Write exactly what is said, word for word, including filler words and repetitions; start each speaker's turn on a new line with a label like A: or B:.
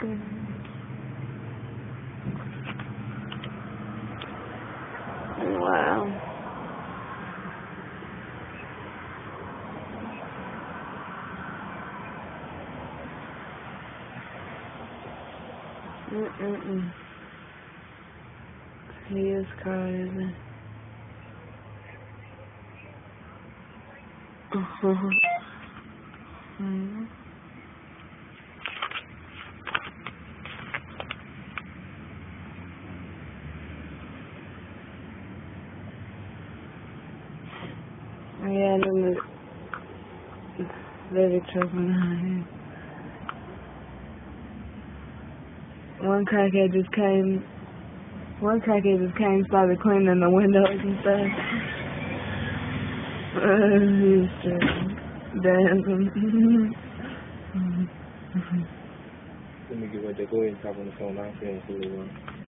A: Wow. Mm-mm-mm. He is crazy. mm-hmm. Yeah, them is very trouble out here. One crackhead just came, one crackhead just came, started cleaning the windows and stuff. Uh, he's just dancing.
B: Let me get right there. Go ahead and talk on the phone. I'll see him.